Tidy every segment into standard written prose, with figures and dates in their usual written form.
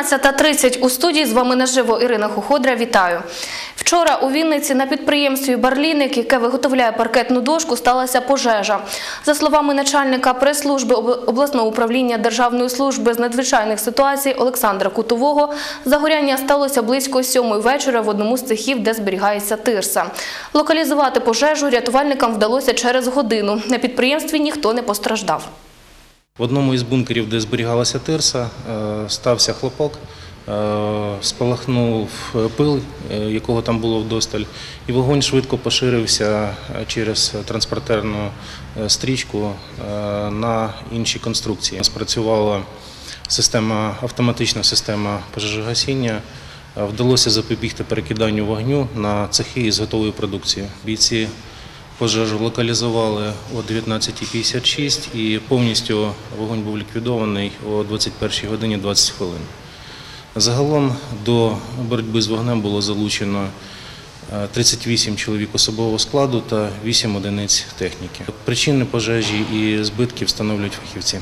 11:30 у студії. З вами наживо Ірина Хуходра. Вітаю. Вчора у Вінниці на підприємстві «Барліник», яке виготовляє паркетну дошку, сталася пожежа. За словами начальника прес-служби обласного управління Державної служби з надзвичайних ситуацій Олександра Кутового, загоряння сталося близько 7-ї вечора в одному з цехів, де зберігається тирса. Локалізувати пожежу рятувальникам вдалося через годину. На підприємстві ніхто не постраждав. В одному із бункерів, де зберігалася тирса, стався хлопок, спалахнув пил, якого там було вдосталь, і вогонь швидко поширився через транспортерну стрічку на інші конструкції. Спрацювала автоматична система пожежогасіння. Вдалося запобігти перекиданню вогню на цехи із готовою продукцією. Бійці пожежу локалізували о 19:56 і повністю вогонь був ліквідований о 21 годині 20 хвилин. Загалом до боротьби з вогнем було залучено 38 чоловік особового складу та 8 одиниць техніки. Причини пожежі і збитки встановлюють фахівці.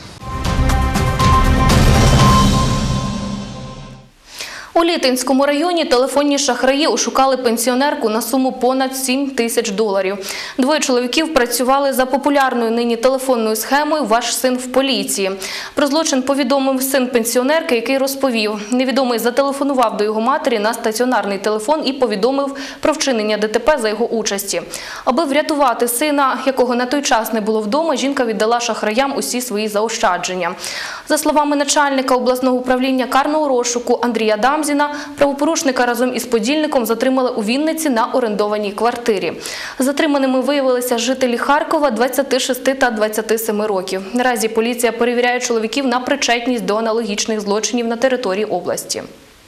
У Літинському районі телефонні шахраї ошукали пенсіонерку на суму понад $7 тисяч. Двоє чоловіків працювали за популярною нині телефонною схемою «Ваш син в поліції». Про злочин повідомив син пенсіонерки, який розповів. Невідомий зателефонував до його матері на стаціонарний телефон і повідомив про вчинення ДТП за його участі. Аби врятувати сина, якого на той час не було вдома, жінка віддала шахраям усі свої заощадження. За словами начальника обласного управління карного розшуку Андрія Дамзіна, правопорушника разом із подільником затримали у Вінниці на орендованій квартирі. Затриманими виявилися жителі Харкова 26 та 27 років. Наразі поліція перевіряє чоловіків на причетність до аналогічних злочинів на території області.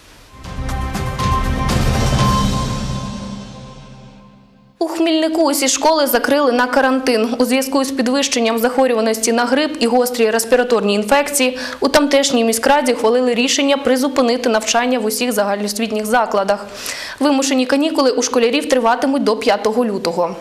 У Хмільнику усі школи закрили на карантин. У зв'язку з підвищенням захворюваності на грип і гострі респіраторні інфекції у тамтешній міськраді ухвалили рішення призупинити навчання в усіх загальноосвітніх закладах. Вимушені канікули у школярів триватимуть до 5 лютого.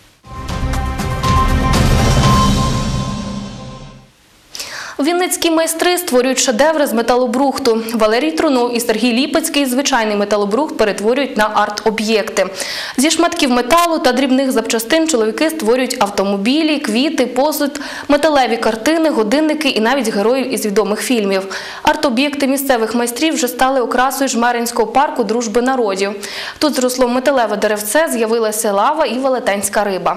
Вінницькі майстри створюють шедеври з металобрухту. Валерій Трунов і Сергій Ліпецький звичайний металобрухт перетворюють на арт-об'єкти. Зі шматків металу та дрібних запчастин чоловіки створюють автомобілі, квіти, посуд, металеві картини, годинники і навіть героїв із відомих фільмів. Арт-об'єкти місцевих майстрів вже стали окрасою Жмеринського парку дружби народів. Тут зросло металеве деревце, з'явилася лава і велетенська риба.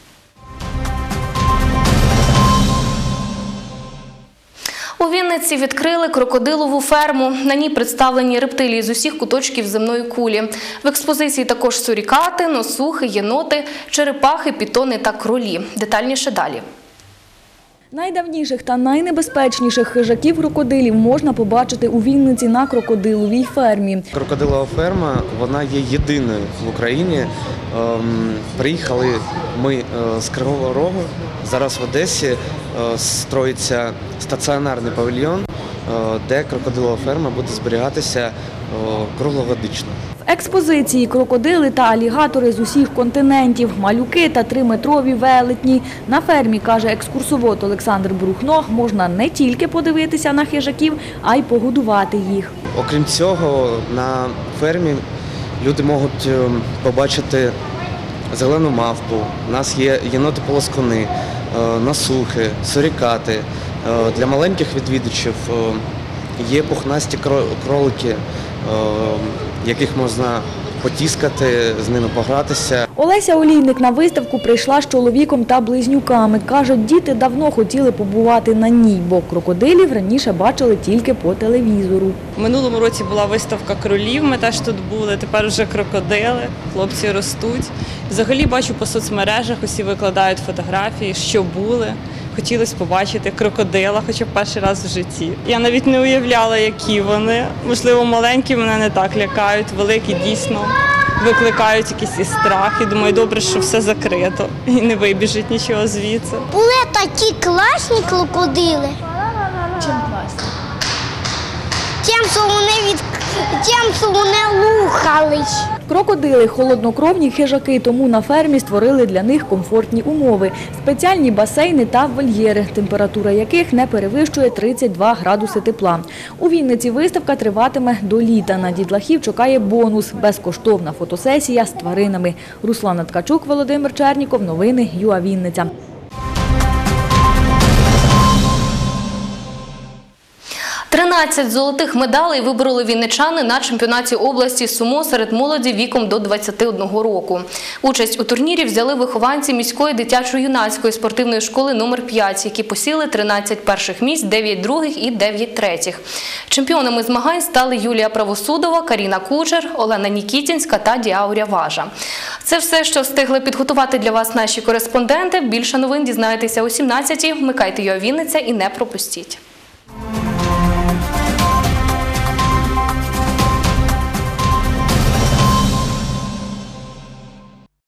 У Вінниці відкрили крокодилову ферму. На ній представлені рептилії з усіх куточків земної кулі. В експозиції також сурікати, носухи, єноти, черепахи, пітони та кролі. Детальніше далі. Найдавніших та найнебезпечніших хижаків-крокодилів можна побачити у Вінниці на крокодиловій фермі. Крокодилова ферма, вона є єдиною в Україні. Приїхали ми з Кривого Рогу. Зараз в Одесі строїться стаціонарний павільйон, де крокодилова ферма буде зберігатися круглогодично. В експозиції крокодили та алігатори з усіх континентів, малюки та 3-метрові велетні. На фермі, каже екскурсовод Олександр Брухно, можна не тільки подивитися на хижаків, а й погодувати їх. Окрім цього, на фермі люди можуть побачити зелену мавпу, у нас є єноти-полоскуни, носухи, сурікати. Для маленьких відвідувачів є пухнасті кролики, яких можна потіскати, з ними погратися. Олеся Олійник на виставку прийшла з чоловіком та близнюками. Каже, діти давно хотіли побувати на ній, бо крокодилів раніше бачили тільки по телевізору. У минулому році була виставка кролів, ми теж тут були, тепер вже крокодили, хлопці ростуть. Взагалі бачу по соцмережах, усі викладають фотографії, що були. Хотілося побачити крокодила, хоча б перший раз в житті. Я навіть не уявляла, які вони. Можливо, маленькі мене не так лякають, великі дійсно викликають якийсь і страх. І думаю, добре, що все закрито і не вибіжить нічого звідси. Були такі класні крокодили. Чим класні? тим, що вони рухались. Крокодили – холоднокровні хижаки, тому на фермі створили для них комфортні умови. Спеціальні басейни та вольєри, температура яких не перевищує 32 градуси тепла. У Вінниці виставка триватиме до літа. На дітлахів чекає бонус – безкоштовна фотосесія з тваринами. Руслана Ткачук, Володимир Черніков. Новини ЮА Вінниця. 13 золотих медалей вибороли вінничани на чемпіонаті області сумо серед молоді віком до 21 року. Участь у турнірі взяли вихованці міської дитячо-юнацької спортивної школи номер 5, які посіли 13 перших місць, 9 других і 9 третіх. Чемпіонами змагань стали Юлія Правосудова, Каріна Кучер, Олена Нікітінська та Діауря Важа. Це все, що встигли підготувати для вас наші кореспонденти. Більше новин дізнаєтеся о 17-й. Вмикайте ЮА Вінниця і не пропустіть.